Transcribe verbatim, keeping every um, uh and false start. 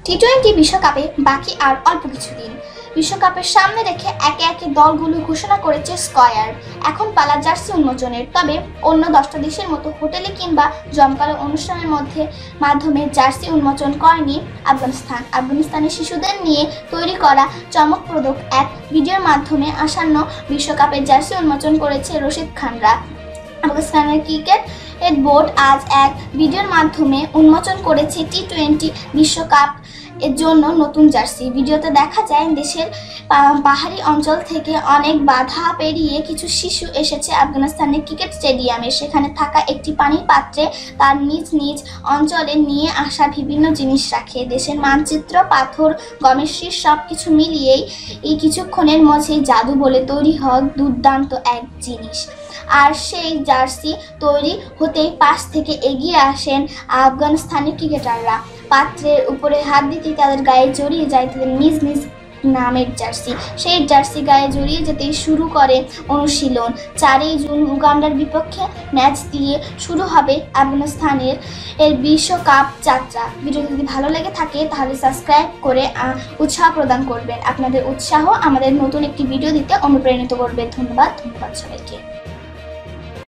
T twenty বিশ্বকাপে বাকি আর অল্প কিছুদিন। বিশ্বকাপের সামনে রেখে একে একে দলগুলো ঘোষণা করেছে স্কয়ার। এখন পালা জার্সি উন্মোচনের। তবে অন্য দশটা দেশের মতো হোটেলে কিংবা জমকালো অনুষ্ঠানের মধ্যে মাধ্যমে জার্সি উন্মোচন করেনি আফগানিস্তান। আফগানিস্তানের শিশুদের নিয়ে তৈরি করা চমকপ্রদ এক ভিডিওর মাধ্যমে আসন্ন বিশ্বকাপের জার্সি উন্মোচন করেছে রশিদ খানরা। আফগানিস্তানের ক্রিকেট বোর্ড আজ এক ভিডিওর মাধ্যমে উন্মোচন করেছে টি টোয়েন্টি বিশ্বকাপ এর জন্য নতুন জার্সি। ভিডিওতে দেখা যায় দেশের পাহাড়ি অঞ্চল থেকে অনেক বাধা পেরিয়ে কিছু শিশু এসেছে আফগানিস্তানের ক্রিকেট স্টেডিয়ামে। সেখানে থাকা একটি পানির পাত্রে তার নিজ নিজ অঞ্চলে নিয়ে আসা বিভিন্ন জিনিস রাখে। দেশের মানচিত্র, পাথর, গমের শীষ সব কিছু মিলিয়েই এই কিছুক্ষণের মধ্যেই জাদু বলে তৈরি হয় দুর্দান্ত এক জিনিস। আর সেই জার্সি তৈরি হতেই পাশ থেকে এগিয়ে আসেন আফগানিস্তানের ক্রিকেটাররা। পাত্রের উপরে হাত দিতেই তাদের গায়ে জড়িয়ে যায় তাদের নিজ নিজ নামের জার্সি। সেই জার্সি গায়ে জড়িয়ে যেতেই শুরু করে অনুশীলন। চারই জুন উগান্ডার বিপক্ষে ম্যাচ দিয়ে শুরু হবে আফগানিস্তানের এর বিশ্বকাপ যাত্রা। ভিডিও যদি ভালো লেগে থাকে তাহলে সাবস্ক্রাইব করে উৎসাহ প্রদান করবেন। আপনাদের উৎসাহ আমাদের নতুন একটি ভিডিও দিতে অনুপ্রাণিত করবে। ধন্যবাদ ধন্যবাদ সবাইকে।